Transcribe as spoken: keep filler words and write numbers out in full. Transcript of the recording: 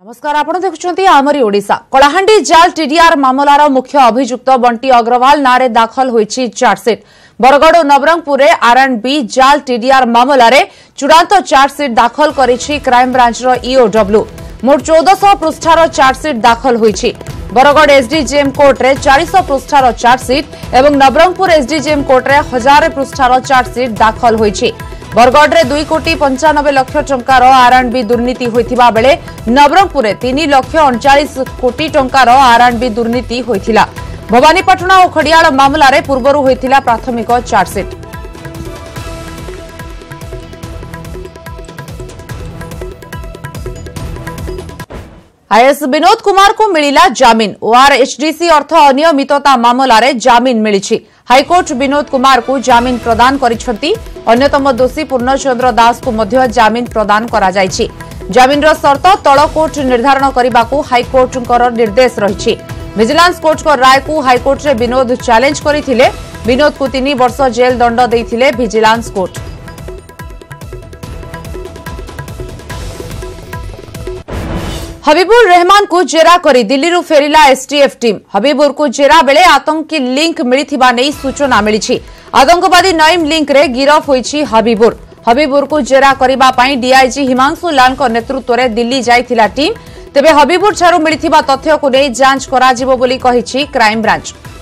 नमस्कार आपण देखुछंती आमरी ओडिशा कलाहांडी जाल टीडीआर मामलार मुख्य अभियुक्त बंटी अग्रवाल नारे दाखल होईछि चार्जसीट बरगड़ और नवरंगपुर में आर एंड बी जाल टीडीआर मामलार चूड़ांत चार्जसीट दाखल करिछि क्राइम ब्रांचर ईओडब्ल्यू मोट चौदह सौ पृष्ठार चार्जसीट दाखल होईछि बरगड़ एसडीजेएम कोर्ट रे चार सौ पृष्ठार चार्जसीट एवं नवरंगपुर एसडीजेएम कोर्ट रे हजार पृष्ठार चार्जसीट दाखल होईछि बरगड़ रे दुई कोटी पंचानबे लक्ष टंकार आर एंड बी दुर्नीति होइथिबा बेले नवरंगपुर रे तीन लक्ष अड़चाश कोटी टंकार आर एंड बी दुर्नीति होइथिला भवानीपाटना और खड़ियाल मामला रे पूर्वरु होइथिला प्राथमिक चार्जसीट आईएएस विनोद कुमार को मिलिला जामिन ओआरएचडीसी अर्थ अनियमितता मामला रे जामिन मिलिछि हाईकोर्ट विनोद कुमार को जामिन प्रदान करिसेंती अन्यतम दोषी पूर्णचंद्र दास को मध्य जामिन प्रदान करा जायछि जामिन रो शर्त तळ कोर्ट निर्धारण करबा को हाईकोर्ट कर निर्देश रहिछि विजिलेंस कोर्ट को राय को हाईकोर्ट रे विनोद चैलेंज करिथिले विनोद को तीन वर्ष जेल दंड देथिले विजिलेंस कोर्ट हबीबुर रहमान को जेरा करी दिल्ली रु फेरिला एसटीएफ टीम हबीबुर को जेरा बेले आतंकी लिंक मिलिथिबा नै सूचना मिलिछि आतंकवादी नईम लिंक रे गिरफ होईछि हबीबुर हबीबुर को जेरा करिबा पई डीआईजी हिमांशु लाल को नेतृत्व रे दिल्ली जाइथिला टीम तेबे हबीबुर छारु मिलिथिबा तथ्य को नै जांच करा जिवो बोली कहिछि क्राइम ब्रांच।